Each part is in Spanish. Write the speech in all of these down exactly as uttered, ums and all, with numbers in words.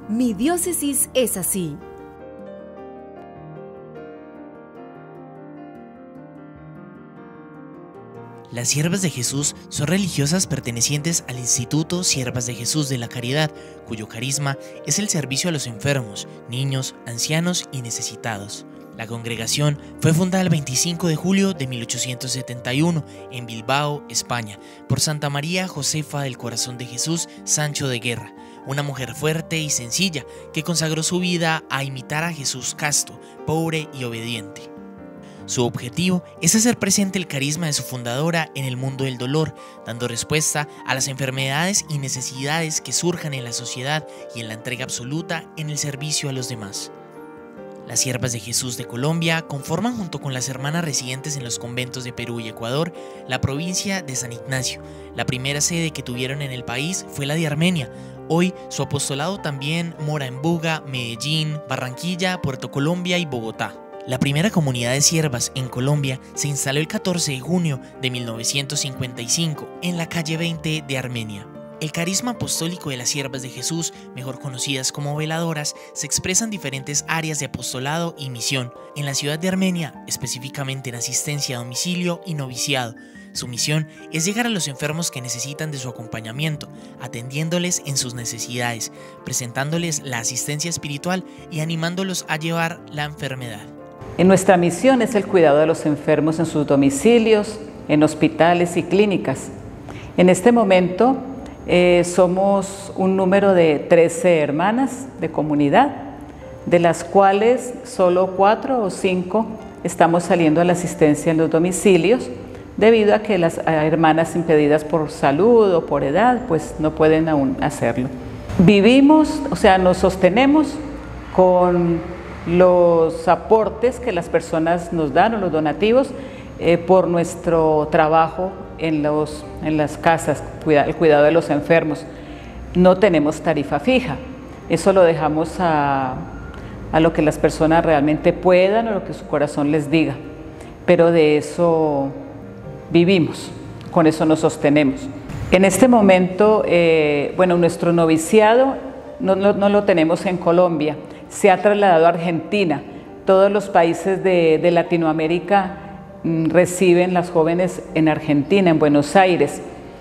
Mi diócesis es así. Las Siervas de Jesús son religiosas pertenecientes al Instituto Siervas de Jesús de la Caridad, cuyo carisma es el servicio a los enfermos, niños, ancianos y necesitados. La congregación fue fundada el veinticinco de julio de mil ochocientos setenta y uno en Bilbao, España, por Santa María Josefa del Corazón de Jesús Sancho de Guerra, una mujer fuerte y sencilla que consagró su vida a imitar a Jesús casto, pobre y obediente. Su objetivo es hacer presente el carisma de su fundadora en el mundo del dolor, dando respuesta a las enfermedades y necesidades que surjan en la sociedad y en la entrega absoluta en el servicio a los demás. Las Siervas de Jesús de Colombia conforman, junto con las hermanas residentes en los conventos de Perú y Ecuador, la provincia de San Ignacio. La primera sede que tuvieron en el país fue la de Armenia. Hoy su apostolado también mora en Buga, Medellín, Barranquilla, Puerto Colombia y Bogotá. La primera comunidad de siervas en Colombia se instaló el catorce de junio de mil novecientos cincuenta y cinco en la calle veinte de Armenia. El carisma apostólico de las Siervas de Jesús, mejor conocidas como veladoras, se expresa en diferentes áreas de apostolado y misión. En la ciudad de Armenia, específicamente en asistencia a domicilio y noviciado. Su misión es llegar a los enfermos que necesitan de su acompañamiento, atendiéndoles en sus necesidades, presentándoles la asistencia espiritual y animándolos a llevar la enfermedad. En nuestra misión es el cuidado de los enfermos en sus domicilios, en hospitales y clínicas. En este momento eh, somos un número de trece hermanas de comunidad, de las cuales solo cuatro o cinco estamos saliendo a la asistencia en los domicilios, debido a que las hermanas impedidas por salud o por edad, pues no pueden aún hacerlo. Vivimos, o sea, nos sostenemos con los aportes que las personas nos dan o los donativos eh, por nuestro trabajo en, los, en las casas, cuida, el cuidado de los enfermos. No tenemos tarifa fija, eso lo dejamos a, a lo que las personas realmente puedan o lo que su corazón les diga, pero de eso vivimos, con eso nos sostenemos. En este momento, eh, bueno, nuestro noviciado no, no, no lo tenemos en Colombia, se ha trasladado a Argentina. Todos los países de, de Latinoamérica mm, reciben las jóvenes en Argentina, en Buenos Aires.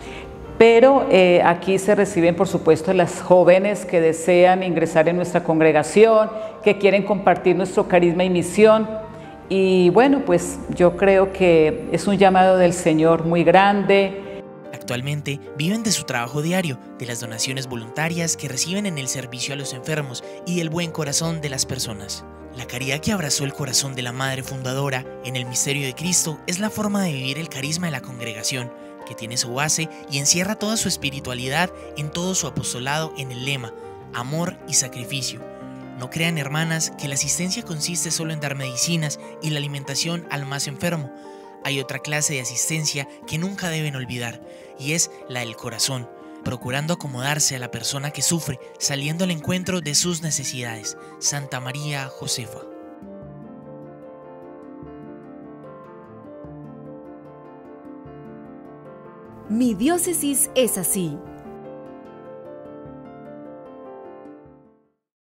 Pero eh, aquí se reciben, por supuesto, las jóvenes que desean ingresar en nuestra congregación, que quieren compartir nuestro carisma y misión. Y bueno, pues yo creo que es un llamado del Señor muy grande. Actualmente viven de su trabajo diario, de las donaciones voluntarias que reciben en el servicio a los enfermos y del buen corazón de las personas. La caridad que abrazó el corazón de la Madre Fundadora en el misterio de Cristo es la forma de vivir el carisma de la congregación, que tiene su base y encierra toda su espiritualidad en todo su apostolado en el lema, amor y sacrificio. No crean, hermanas, que la asistencia consiste solo en dar medicinas y la alimentación al más enfermo. Hay otra clase de asistencia que nunca deben olvidar, y es la del corazón, procurando acomodarse a la persona que sufre, saliendo al encuentro de sus necesidades. Santa María Josefa. Mi diócesis es así.